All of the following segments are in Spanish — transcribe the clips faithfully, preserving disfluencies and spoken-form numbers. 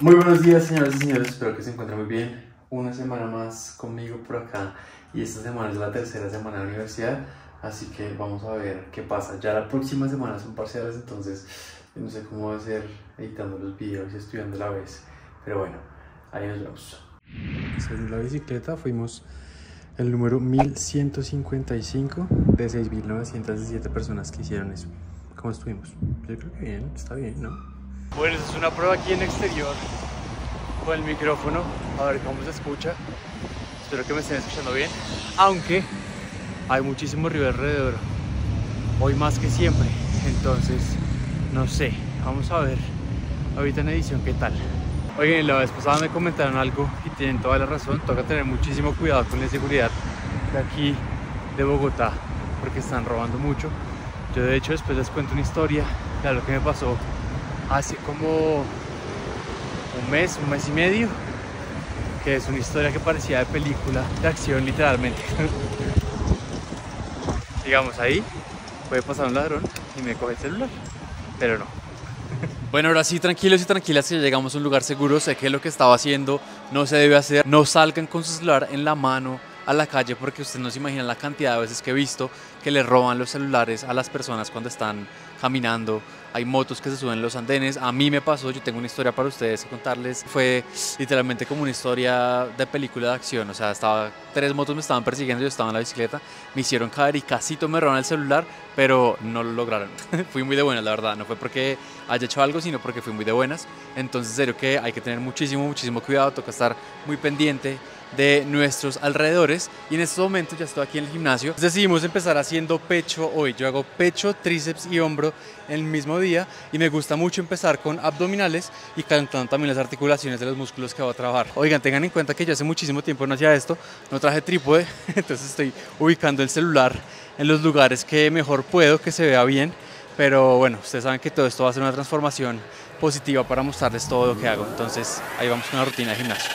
Muy buenos días, señoras y señores, espero que se encuentren muy bien. Una semana más conmigo por acá y esta semana es la tercera semana de la universidad, así que vamos a ver qué pasa. Ya la próxima semana son parciales, entonces no sé cómo va a ser editando los videos y estudiando a la vez, pero bueno, ahí nos vemos. En la bicicleta fuimos el número mil ciento cincuenta y cinco de seis mil novecientos diecisiete personas que hicieron eso. ¿Cómo estuvimos? Yo creo que bien, está bien, ¿no? Bueno, esta es una prueba aquí en exterior con el micrófono, a ver cómo se escucha. Espero que me estén escuchando bien, aunque hay muchísimo ruido alrededor, hoy más que siempre, entonces no sé, vamos a ver ahorita en edición qué tal. Oigan, la vez pasada me comentaron algo y tienen toda la razón, toca tener muchísimo cuidado con la seguridad de aquí de Bogotá, porque están robando mucho. Yo de hecho después les cuento una historia de algo que me pasó hace como un mes, un mes y medio, que es una historia que parecía de película de acción literalmente. Digamos, ahí puede pasar un ladrón y me coge el celular, pero no. Bueno, ahora sí, tranquilos y tranquilas, que llegamos a un lugar seguro. Sé que lo que estaba haciendo no se debe hacer. No salgan con su celular en la mano a la calle, porque ustedes no se imaginan la cantidad de veces que he visto que le roban los celulares a las personas cuando están caminando. Hay motos que se suben los andenes. A mí me pasó, yo tengo una historia para ustedes que contarles. Fue literalmente como una historia de película de acción. O sea, estaba, tres motos me estaban persiguiendo, yo estaba en la bicicleta, me hicieron caer y casito me robaron el celular, pero no lo lograron. Fui muy de buenas, la verdad. No fue porque haya hecho algo, sino porque fui muy de buenas. Entonces, en serio que hay que tener muchísimo, muchísimo cuidado. Toca estar muy pendiente de nuestros alrededores, y en estos momentos ya estoy aquí en el gimnasio. Decidimos empezar haciendo pecho hoy. Yo hago pecho, tríceps y hombro en el mismo día, y me gusta mucho empezar con abdominales y calentando también las articulaciones de los músculos que voy a trabajar. Oigan, tengan en cuenta que yo hace muchísimo tiempo no hacía esto, no traje trípode, entonces estoy ubicando el celular en los lugares que mejor puedo, que se vea bien, pero bueno, ustedes saben que todo esto va a ser una transformación positiva para mostrarles todo lo que hago. Entonces ahí vamos con la rutina de gimnasio.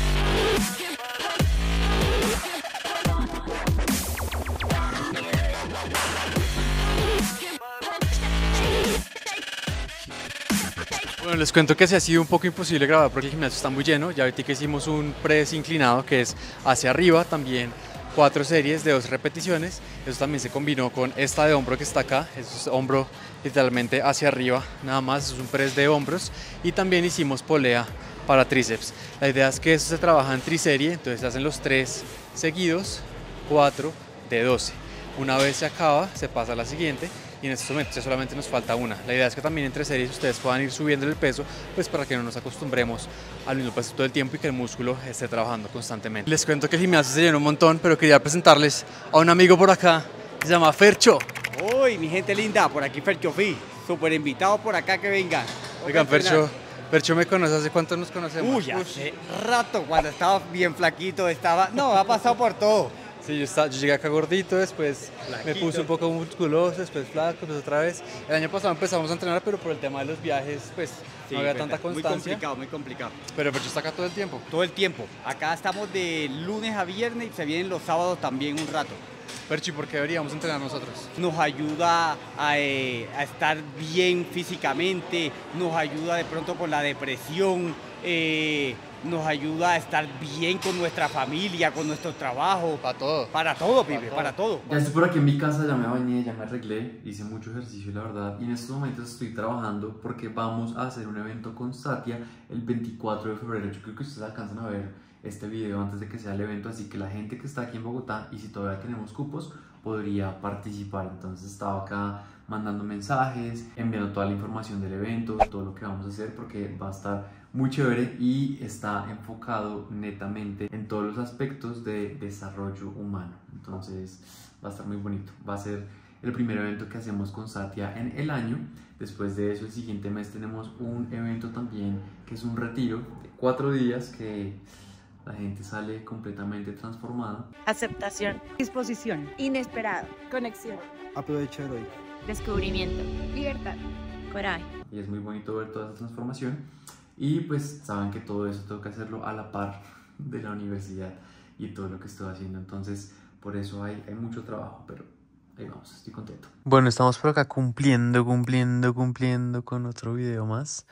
Bueno, les cuento que se ha sido un poco imposible grabar porque el gimnasio está muy lleno. Ya ahorita que hicimos un press inclinado que es hacia arriba, también cuatro series de dos repeticiones. Eso también se combinó con esta de hombro que está acá. Eso es hombro literalmente hacia arriba, nada más. Eso es un press de hombros. Y también hicimos polea para tríceps. La idea es que eso se trabaja en triserie, entonces se hacen los tres seguidos, cuatro de doce. Una vez se acaba, se pasa a la siguiente, y en estos momentos ya solamente nos falta una. La idea es que también entre series ustedes puedan ir subiendo el peso, pues para que no nos acostumbremos al mismo peso todo el tiempo y que el músculo esté trabajando constantemente. Les cuento que el gimnasio se llenó un montón, pero quería presentarles a un amigo por acá que se llama Fercho. Uy, mi gente linda, por aquí Fercho Fi, súper invitado por acá que vengan. Oigan, Fercho, Fercho me conoce, ¿hace cuánto nos conocemos? Uy, hace rato, cuando estaba bien flaquito, estaba, no, ha pasado por todo. Sí, yo, estaba, yo llegué acá gordito, después flaquito, me puse un poco musculoso, después flaco, pues otra vez. El año pasado empezamos a entrenar, pero por el tema de los viajes, pues sí, no había verdad, tanta constancia. Muy complicado, muy complicado. Pero Fercho está acá todo el tiempo. Todo el tiempo. Acá estamos de lunes a viernes y se vienen los sábados también un rato. Fercho, ¿por qué deberíamos entrenar nosotros? Nos ayuda a, eh, a estar bien físicamente, nos ayuda de pronto con la depresión, eh, nos ayuda a estar bien con nuestra familia, con nuestro trabajo. Para todo. Para todo, pibe, para todo. Ya estoy por aquí en mi casa, ya me bañé, ya me arreglé, hice mucho ejercicio, la verdad. Y en estos momentos estoy trabajando porque vamos a hacer un evento con Satya el veinticuatro de febrero. Yo creo que ustedes alcanzan a ver este video antes de que sea el evento, así que la gente que está aquí en Bogotá, y si todavía tenemos cupos, podría participar. Entonces estaba acá mandando mensajes, enviando toda la información del evento, todo lo que vamos a hacer, porque va a estar muy chévere y está enfocado netamente en todos los aspectos de desarrollo humano. Entonces va a estar muy bonito. Va a ser el primer evento que hacemos con Satya en el año. Después de eso, el siguiente mes tenemos un evento también que es un retiro de cuatro días que la gente sale completamente transformada. Aceptación, disposición, inesperado, conexión, aprovechar hoy, descubrimiento, libertad, coraje. Y es muy bonito ver toda esa transformación. Y pues saben que todo eso tengo que hacerlo a la par de la universidad y todo lo que estoy haciendo. Entonces por eso hay, hay mucho trabajo, pero ahí vamos, estoy contento. Bueno, estamos por acá cumpliendo, cumpliendo, cumpliendo con otro video más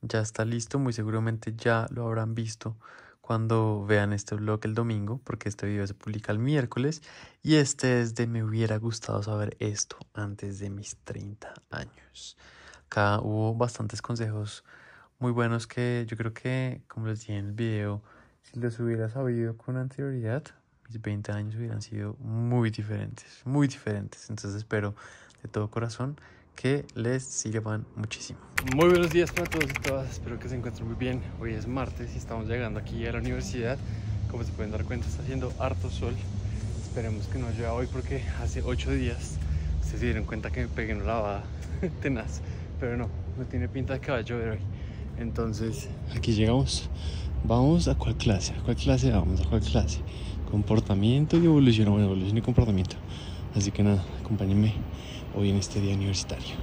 ya está listo, muy seguramente ya lo habrán visto cuando vean este vlog el domingo, porque este video se publica el miércoles y este es de me hubiera gustado saber esto antes de mis treinta años. Acá hubo bastantes consejos muy buenos que yo creo que, como les dije en el video, si los hubiera sabido con anterioridad, mis veinte años hubieran sido muy diferentes, muy diferentes. Entonces espero de todo corazón que les sirvan muchísimo. Muy buenos días para todos y todas, espero que se encuentren muy bien. Hoy es martes y estamos llegando aquí a la universidad. Como se pueden dar cuenta, está haciendo harto sol. Esperemos que no llueva hoy porque hace ocho días ustedes se dieron cuenta que me pegué una lavada tenaz, pero no, no tiene pinta de que va a llover hoy. Entonces aquí llegamos. Vamos a cuál clase, a cuál clase vamos, a cuál clase. Comportamiento y evolución, bueno, evolución y comportamiento. Así que nada, acompáñenme hoy en este día universitario.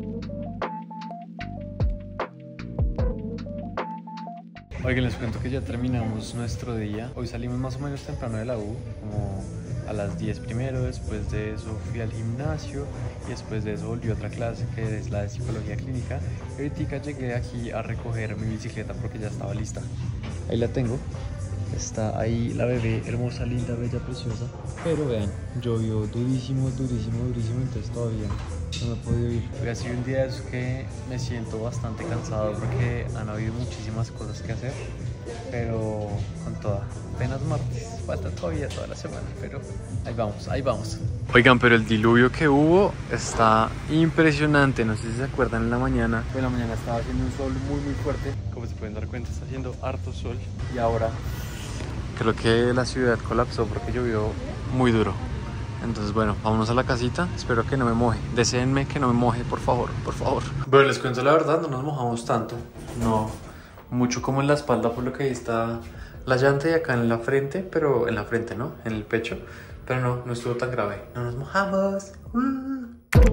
Oigan, les cuento que ya terminamos nuestro día. Hoy salimos más o menos temprano de la U, como a las diez primero. Después de eso fui al gimnasio y después de eso volví a otra clase que es la de psicología clínica. Y ahorita llegué aquí a recoger mi bicicleta porque ya estaba lista. Ahí la tengo. Está ahí la bebé, hermosa, linda, bella, preciosa. Pero vean, llovió durísimo, durísimo, durísimo, entonces todavía no me he podido ir. Hoy ha sido un día de esos que me siento bastante cansado porque han habido muchísimas cosas que hacer. Pero con toda, apenas martes, falta todavía toda la semana, pero ahí vamos, ahí vamos. Oigan, pero el diluvio que hubo está impresionante. No sé si se acuerdan en la mañana. En la mañana estaba haciendo un sol muy muy fuerte. Como se pueden dar cuenta, está haciendo harto sol. Y ahora creo que la ciudad colapsó porque llovió muy duro. Entonces bueno, vámonos a la casita. Espero que no me moje. Deseenme que no me moje, por favor, por favor. Bueno, les cuento la verdad, no nos mojamos tanto. No mucho como en la espalda, por lo que ahí está la llanta y acá en la frente, pero en la frente, ¿no? En el pecho. Pero no, no estuvo tan grave. No nos mojamos. Uh.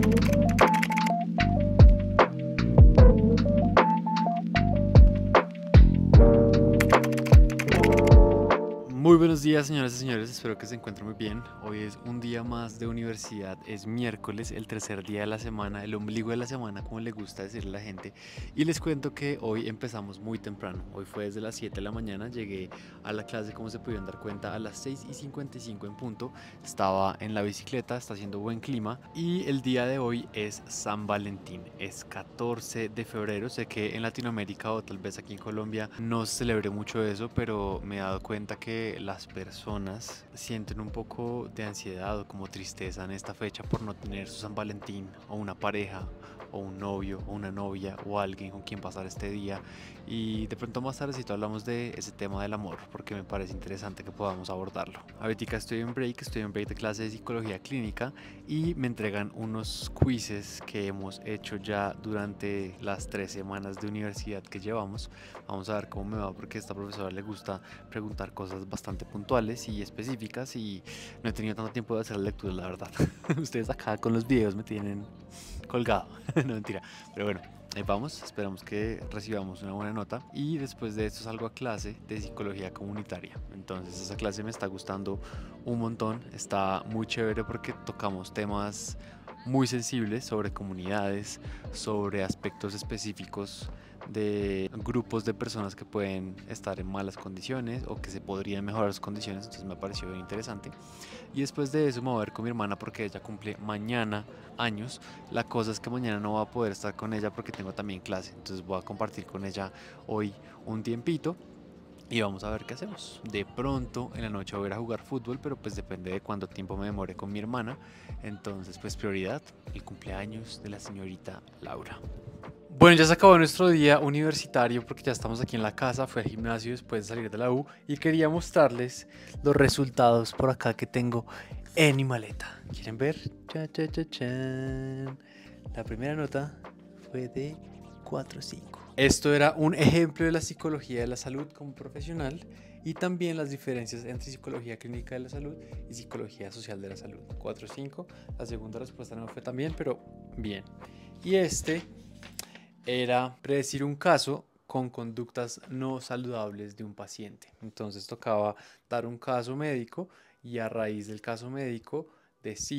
Muy buenos días, señoras y señores, espero que se encuentren muy bien. Hoy es un día más de universidad, es miércoles, el tercer día de la semana, el ombligo de la semana, como le gusta decirle a la gente. Y les cuento que hoy empezamos muy temprano, hoy fue desde las siete de la mañana, llegué a la clase, como se pudieron dar cuenta, a las seis y cincuenta y cinco en punto. Estaba en la bicicleta, está haciendo buen clima y el día de hoy es San Valentín, es catorce de febrero. Sé que en Latinoamérica o tal vez aquí en Colombia no se celebre mucho eso, pero me he dado cuenta que las personas sienten un poco de ansiedad o como tristeza en esta fecha por no tener su San Valentín o una pareja o un novio o una novia o alguien con quien pasar este día. Y de pronto más tardecito hablamos de ese tema del amor porque me parece interesante que podamos abordarlo. Ahorita estoy en break, estoy en break de clase de psicología clínica y me entregan unos quizzes que hemos hecho ya durante las tres semanas de universidad que llevamos. Vamos a ver cómo me va porque a esta profesora le gusta preguntar cosas bastante puntuales y específicas y no he tenido tanto tiempo de hacer lecturas, la verdad. Ustedes acá con los videos me tienen colgado. No, mentira, pero bueno, ahí vamos, esperamos que recibamos una buena nota y después de esto salgo a clase de psicología comunitaria. Entonces esa clase me está gustando un montón, está muy chévere porque tocamos temas muy sensibles sobre comunidades, sobre aspectos específicos de grupos de personas que pueden estar en malas condiciones o que se podrían mejorar sus condiciones. Entonces me pareció bien interesante. Y después de eso me voy a ver con mi hermana porque ella cumple mañana años. La cosa es que mañana no voy a poder estar con ella porque tengo también clase. Entonces voy a compartir con ella hoy un tiempito y vamos a ver qué hacemos. De pronto en la noche voy a ir a jugar fútbol, pero pues depende de cuánto tiempo me demore con mi hermana. Entonces pues prioridad, el cumpleaños de la señorita Laura. Bueno, ya se acabó nuestro día universitario porque ya estamos aquí en la casa. Fui al gimnasio después de salir de la U y quería mostrarles los resultados por acá que tengo en mi maleta. ¿Quieren ver? Cha, cha, cha, chan. La primera nota fue de cuatro punto cinco. Esto era un ejemplo de la psicología de la salud como profesional y también las diferencias entre psicología clínica de la salud y psicología social de la salud. cuatro punto cinco. La segunda respuesta no fue tan bien, pero bien. Y este era predecir un caso con conductas no saludables de un paciente. Entonces tocaba dar un caso médico y a raíz del caso médico decir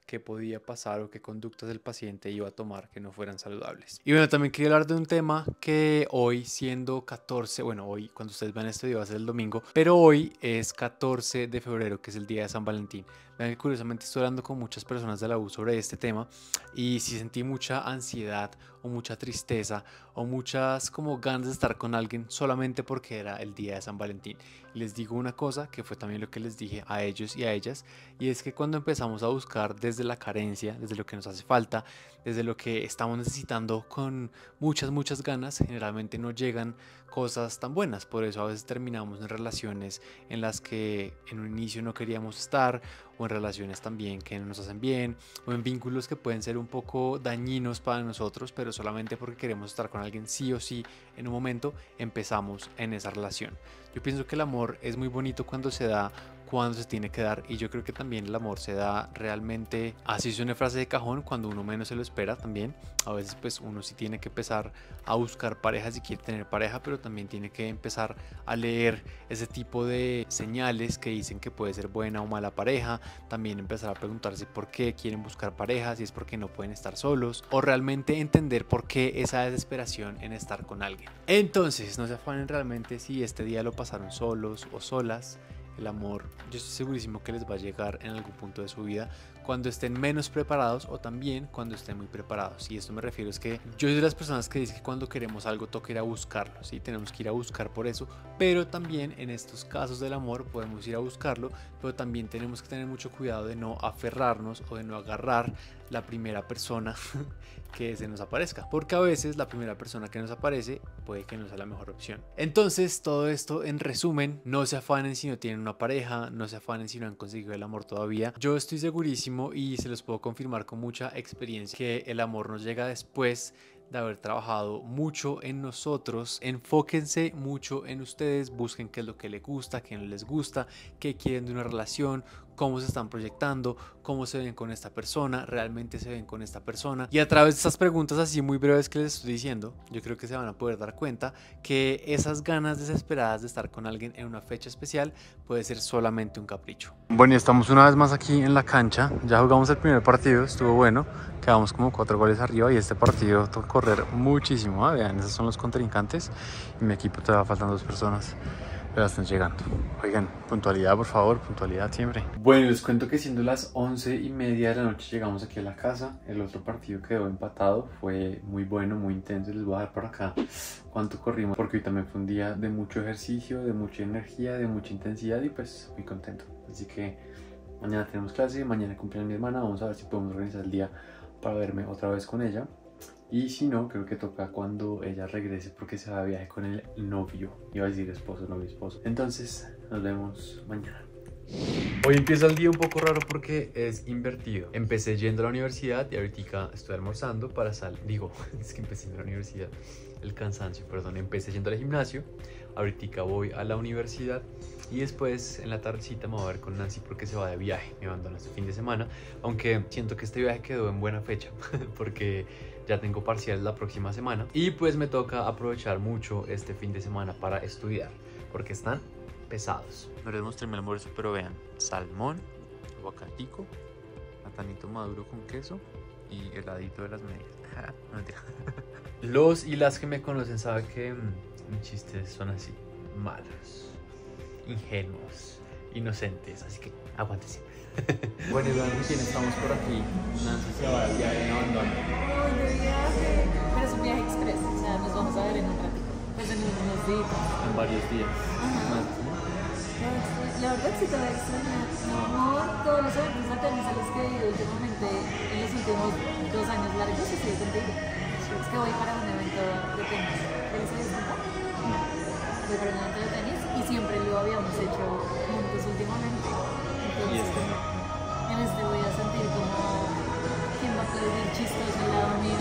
qué podía pasar o qué conductas el paciente iba a tomar que no fueran saludables. Y bueno, también quería hablar de un tema que hoy, siendo catorce, bueno, hoy cuando ustedes vean este video va a ser el domingo, pero hoy es catorce de febrero, que es el día de San Valentín. Vean que curiosamente estoy hablando con muchas personas de la U sobre este tema y sí sentí mucha ansiedad o mucha tristeza o muchas como ganas de estar con alguien solamente porque era el día de San Valentín. Y les digo una cosa que fue también lo que les dije a ellos y a ellas, y es que cuando empezamos a buscar desde la carencia, desde lo que nos hace falta, desde lo que estamos necesitando con muchas muchas ganas, generalmente no llegan cosas tan buenas. Por eso a veces terminamos en relaciones en las que en un inicio no queríamos estar, o en relaciones también que no nos hacen bien, o en vínculos que pueden ser un poco dañinos para nosotros, pero solamente porque queremos estar con alguien sí o sí en un momento empezamos en esa relación. Yo pienso que el amor es muy bonito cuando se da, cuando se tiene que dar, y yo creo que también el amor se da realmente, así es una frase de cajón, cuando uno menos se lo espera también. A veces pues uno sí tiene que empezar a buscar pareja si quiere tener pareja, pero también tiene que empezar a leer ese tipo de señales que dicen que puede ser buena o mala pareja. También empezar a preguntarse por qué quieren buscar pareja, si es porque no pueden estar solos, o realmente entender por qué esa desesperación en estar con alguien. Entonces no se afanen realmente si este día lo pasaron solos o solas. El amor, yo estoy segurísimo que les va a llegar en algún punto de su vida, cuando estén menos preparados o también cuando estén muy preparados. Y esto me refiero es que yo soy de las personas que dicen que cuando queremos algo toca ir a buscarlo, ¿sí? Tenemos que ir a buscar por eso, pero también en estos casos del amor podemos ir a buscarlo, pero también tenemos que tener mucho cuidado de no aferrarnos o de no agarrar la primera persona que se nos aparezca, porque a veces la primera persona que nos aparece puede que no sea la mejor opción. Entonces todo esto en resumen, no se afanen si no tienen una pareja, no se afanen si no han conseguido el amor todavía. Yo estoy segurísimo y se los puedo confirmar con mucha experiencia que el amor nos llega después de haber trabajado mucho en nosotros. Enfóquense mucho en ustedes, busquen qué es lo que les gusta, qué no les gusta, qué quieren de una relación, cómo se están proyectando, cómo se ven con esta persona, realmente se ven con esta persona. Y a través de estas preguntas así muy breves que les estoy diciendo, yo creo que se van a poder dar cuenta que esas ganas desesperadas de estar con alguien en una fecha especial puede ser solamente un capricho. Bueno, y estamos una vez más aquí en la cancha. Ya jugamos el primer partido, estuvo bueno, quedamos como cuatro goles arriba y este partido toca correr muchísimo, ¿eh? Vean, esos son los contrincantes y mi equipo todavía faltan dos personas, pero están llegando. Oigan, puntualidad por favor, puntualidad siempre. Bueno, les cuento que siendo las once y media de la noche llegamos aquí a la casa. El otro partido quedó empatado, fue muy bueno, muy intenso. Les voy a dar por acá cuánto corrimos, porque hoy también fue un día de mucho ejercicio, de mucha energía, de mucha intensidad y pues muy contento. Así que mañana tenemos clase, mañana cumpleaños mi hermana, vamos a ver si podemos organizar el día para verme otra vez con ella. Y si no, creo que toca cuando ella regrese porque se va de viaje con el novio. Iba a decir esposo, novio, esposo. Entonces, nos vemos mañana. Hoy empieza el día un poco raro porque es invertido. Empecé yendo a la universidad y ahorita estoy almorzando para salir. Digo, es que empecé en la universidad. El cansancio, perdón. Empecé yendo al gimnasio. Ahorita voy a la universidad. Y después en la tardecita me voy a ver con Nancy porque se va de viaje. Me abandona este fin de semana. Aunque siento que este viaje quedó en buena fecha porque ya tengo parcial la próxima semana. Y pues me toca aprovechar mucho este fin de semana para estudiar porque están pesados. No les mostré mi almuerzo, pero vean: salmón, aguacatico, platanito maduro con queso y heladito de las medias. No, mentira. Los y las que me conocen saben que mmm, mis chistes son así, malos, ingenuos, inocentes, así que aguántense. Bueno, y vean quién estamos por aquí. Nancy se va al viaje en abandono. Hoy de viaje, pero es un viaje express, o sea, nos vamos a ver en un ratito, pues en unos días. En varios días. Más, ¿no? La verdad sí te voy a extrañar. No, todos los eventos nacionales a los que he ido últimamente en los últimos dos años largos estoy contigo. Es que voy para un evento de tenis. ¿Te lo sabías contar? No. Voy para un evento de tenis y siempre lo habíamos hecho juntos últimamente. Entonces, Y este no. en este voy a sentir como quién va a aplaudir chistoso al lado mío.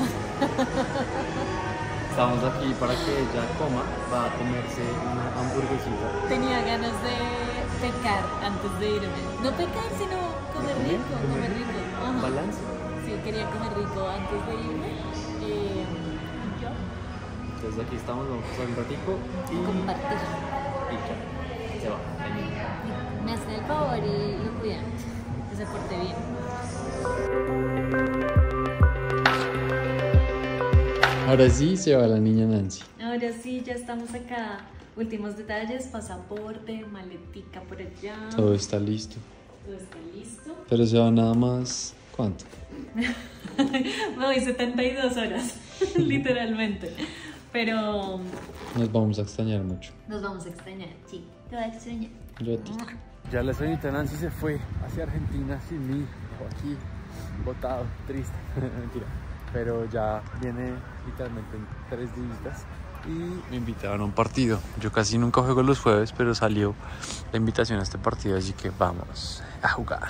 Estamos aquí para que ella coma, va a comerse una hamburguesita. Tenía ganas de pecar antes de irme. No pecar, sino comer rico, comer rico. Ajá. Balance. Sí, quería comer rico antes de irme. Eh, y yo. Entonces aquí estamos, vamos a pasar un ratico y Compartir. y ya, se va. Ahí. Me hace el favor y lo cuidan. Que se porte bien. Ahora sí se va la niña Nancy. Ahora sí, ya estamos acá. Últimos detalles, pasaporte, maletica por allá. Todo está listo. Todo está listo. Pero se va nada más, ¿cuánto? Me voy setenta y dos horas, literalmente. Pero Nos vamos a extrañar mucho. nos vamos a extrañar, sí. Te voy a extrañar. Yo a ti. Ya la señorita Nancy se fue hacia Argentina sin mí, o aquí, botado, triste. Mentira. Pero ya viene literalmente en tres días y me invitaron a un partido. Yo casi nunca juego los jueves, pero salió la invitación a este partido, así que vamos a jugar.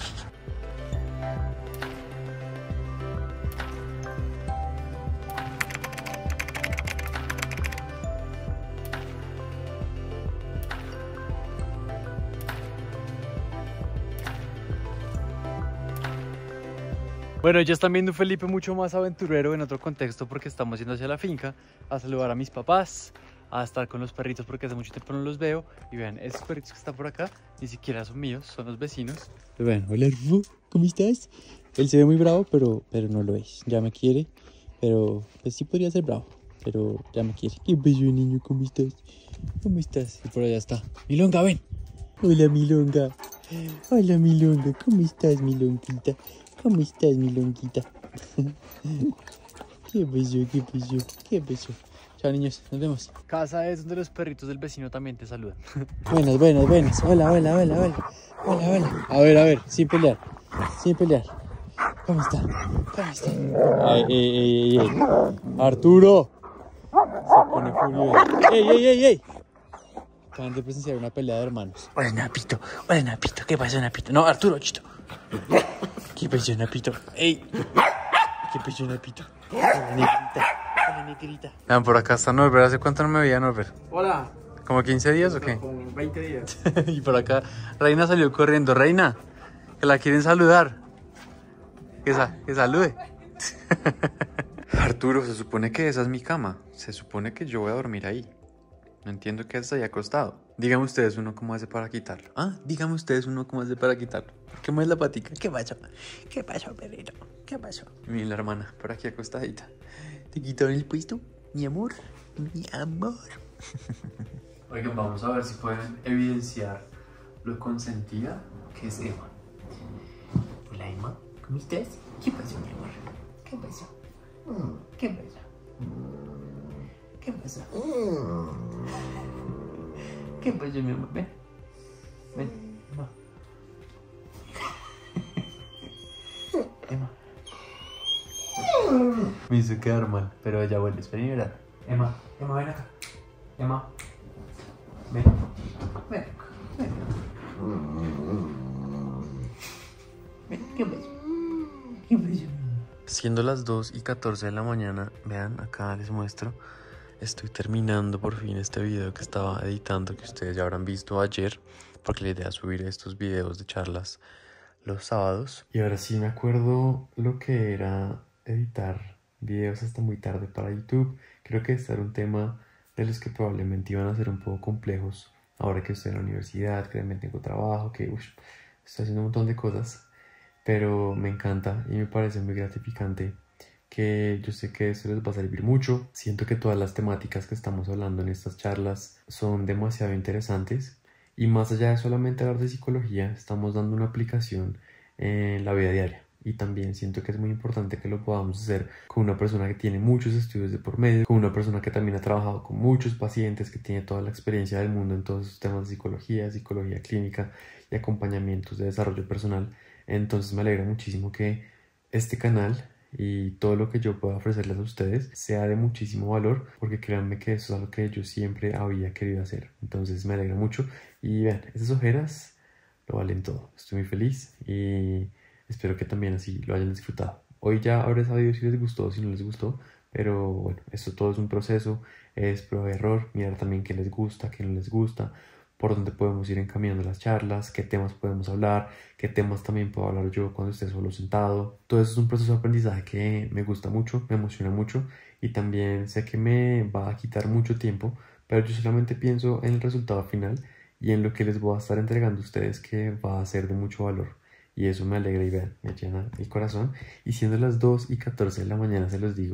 Bueno, ya están viendo un Felipe mucho más aventurero en otro contexto porque estamos yendo hacia la finca a saludar a mis papás, a estar con los perritos porque hace mucho tiempo no los veo. Y vean, esos perritos que están por acá ni siquiera son míos, son los vecinos. Pero vean, hola Rufo, ¿cómo estás? Él se ve muy bravo, pero, pero no lo es. Ya me quiere, pero pues sí podría ser bravo, pero ya me quiere. Qué bello niño, ¿cómo estás? ¿Cómo estás? Y por allá está. Milonga, ven. Hola Milonga. Hola Milonga, ¿cómo estás Milonguita? ¿Cómo estás, mi longuita? Qué bello, qué bello, qué bello. Chao, niños, nos vemos. Casa es donde los perritos del vecino también te saludan. Buenas, buenas, buenas. Hola, hola, hola, hola. Hola, hola. A ver, a ver, sin pelear. Sin pelear. ¿Cómo está? ¿Cómo está? Ey, ey, ey, ey. Arturo. Se pone furioso. Ey, ey, ey, ey. Acaban de presenciar una pelea de hermanos. Hola, Napito. Hola, Napito. ¿Qué pasa, Napito? No, Arturo, chito. ¿Qué pasó, Napito? ¡Ey! ¿Qué pasó, Napito? Hola, negrita. Hola, negrita. Vean, por acá está Norbert. ¿Hace cuánto no me veía, Norbert? Hola. ¿Como quince días o qué? Como veinte días. Y por acá, Reina salió corriendo. Reina, que la quieren saludar. Que, sa que salude. Arturo, se supone que esa es mi cama. Se supone que yo voy a dormir ahí. No entiendo qué está ahí acostado. Díganme ustedes uno cómo hace para quitarlo. Ah, díganme ustedes uno cómo hace para quitarlo. ¿Qué más la patica? ¿Qué pasó? ¿Qué pasó, perrito? ¿Qué pasó? Miren la hermana, por aquí acostadita. ¿Te quitaron el puesto? Mi amor, mi amor. Oigan, vamos a ver si pueden evidenciar lo consentida que es Emma. Hola, Emma, ¿cómo estás? ¿Qué pasó, mi amor? ¿Qué pasó? ¿Qué pasó? ¿Qué pasó? ¿Qué pasó, mi amor? Ven. Ven, Emma. Emma. Me hizo quedar mal, pero ella vuelve. Espera y verá. Emma, Emma, ven acá. Emma. Ven. Ven. Ven. Ven. ¿Qué pasó? ¿Qué pasó? Siendo las dos y catorce de la mañana, vean, acá les muestro. Estoy terminando por fin este video que estaba editando, que ustedes ya habrán visto ayer, porque la idea es subir estos videos de charlas los sábados. Y ahora sí me acuerdo lo que era editar videos hasta muy tarde para YouTube. Creo que este era un tema de los que probablemente iban a ser un poco complejos ahora que estoy en la universidad, que también tengo trabajo, que uff, estoy haciendo un montón de cosas, pero me encanta y me parece muy gratificante que yo sé que eso les va a servir mucho. Siento que todas las temáticas que estamos hablando en estas charlas son demasiado interesantes y más allá de solamente hablar de psicología, estamos dando una aplicación en la vida diaria. Y también siento que es muy importante que lo podamos hacer con una persona que tiene muchos estudios de por medio, con una persona que también ha trabajado con muchos pacientes, que tiene toda la experiencia del mundo en todos esos temas de psicología, psicología clínica y acompañamientos de desarrollo personal. Entonces me alegra muchísimo que este canal y todo lo que yo pueda ofrecerles a ustedes sea de muchísimo valor, porque créanme que eso es algo que yo siempre había querido hacer. Entonces me alegra mucho y vean, esas ojeras lo valen todo. Estoy muy feliz y espero que también así lo hayan disfrutado. Hoy ya habré sabido si les gustó o si no les gustó, pero bueno, esto todo es un proceso, es prueba y error, mirar también qué les gusta, qué no les gusta, por dónde podemos ir encaminando las charlas, qué temas podemos hablar, qué temas también puedo hablar yo cuando esté solo sentado. Todo eso es un proceso de aprendizaje que me gusta mucho, me emociona mucho y también sé que me va a quitar mucho tiempo, pero yo solamente pienso en el resultado final y en lo que les voy a estar entregando a ustedes, que va a ser de mucho valor. Y eso me alegra y vean, me llena el corazón. Y siendo las dos y catorce de la mañana, se los digo,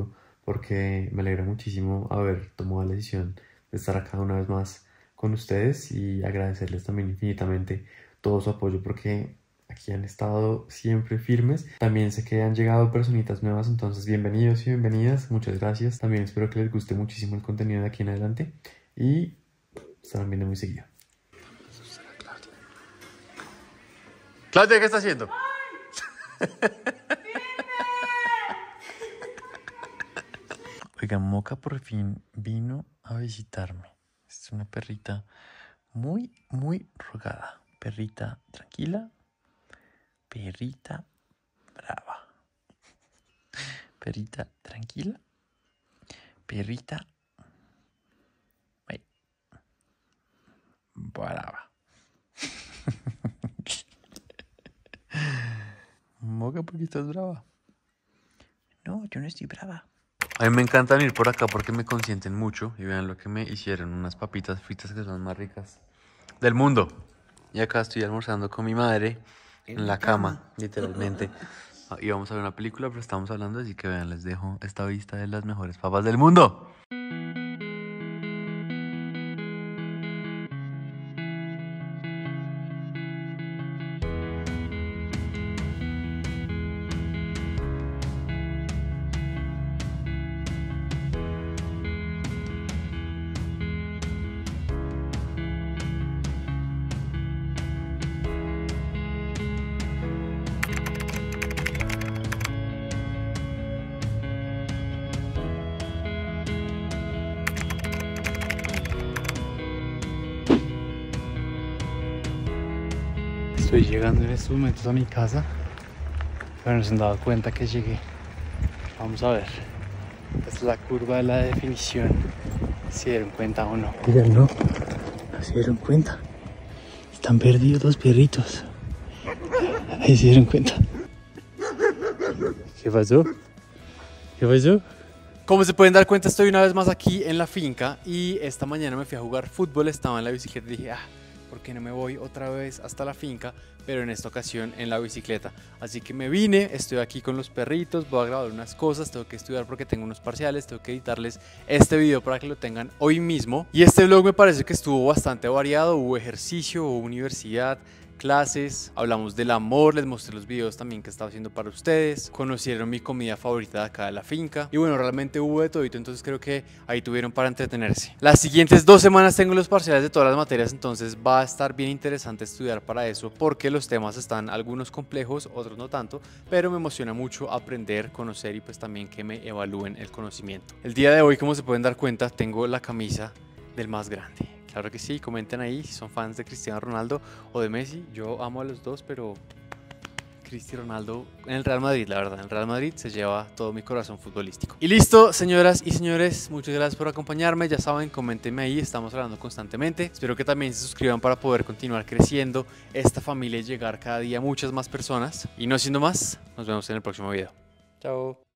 porque me alegra muchísimo haber tomado la decisión de estar acá una vez más con ustedes y agradecerles también infinitamente todo su apoyo porque aquí han estado siempre firmes. También sé que han llegado personitas nuevas, entonces bienvenidos y bienvenidas, muchas gracias. También espero que les guste muchísimo el contenido de aquí en adelante y estarán viendo muy seguido. Claudia, ¿qué está haciendo? Oiga, Moca por fin vino a visitarme. Es una perrita muy, muy rogada. Perrita tranquila. Perrita brava. Perrita tranquila. Perrita ay, brava. Moca, ¿por qué estás brava? No, yo no estoy brava. A mí me encanta venir por acá porque me consienten mucho. Y vean lo que me hicieron, unas papitas fritas que son más ricas del mundo. Y acá estoy almorzando con mi madre en, en la cama, cama, literalmente. Y vamos a ver una película, pero estamos hablando, así que vean, les dejo esta vista de las mejores papas del mundo. Estoy llegando en estos momentos a mi casa, pero no se han dado cuenta que llegué. Vamos a ver. Esta es la curva de la definición. ¿Se dieron cuenta o no? Miren, no. No se dieron cuenta. Están perdidos los perritos. Ahí se dieron cuenta. ¿Qué pasó? ¿Qué pasó? Como se pueden dar cuenta, estoy una vez más aquí en la finca y esta mañana me fui a jugar fútbol, estaba en la bicicleta y dije, ah, ¿por qué no me voy otra vez hasta la finca? Pero en esta ocasión en la bicicleta. Así que me vine, estoy aquí con los perritos, voy a grabar unas cosas, tengo que estudiar porque tengo unos parciales, tengo que editarles este video para que lo tengan hoy mismo. Y este vlog me parece que estuvo bastante variado, hubo ejercicio, hubo universidad, clases, hablamos del amor, les mostré los videos también que estaba haciendo para ustedes, conocieron mi comida favorita de acá de la finca y bueno, realmente hubo de todito, entonces creo que ahí tuvieron para entretenerse. Las siguientes dos semanas tengo los parciales de todas las materias, entonces va a estar bien interesante estudiar para eso porque los temas están algunos complejos, otros no tanto, pero me emociona mucho aprender, conocer y pues también que me evalúen el conocimiento. El día de hoy, como se pueden dar cuenta, tengo la camisa del más grande. Claro que sí, comenten ahí si son fans de Cristiano Ronaldo o de Messi. Yo amo a los dos, pero Cristiano Ronaldo en el Real Madrid, la verdad. En el Real Madrid se lleva todo mi corazón futbolístico. Y listo, señoras y señores, muchas gracias por acompañarme. Ya saben, coméntenme ahí, estamos hablando constantemente. Espero que también se suscriban para poder continuar creciendo esta familia y llegar cada día a muchas más personas. Y no siendo más, nos vemos en el próximo video. Chao.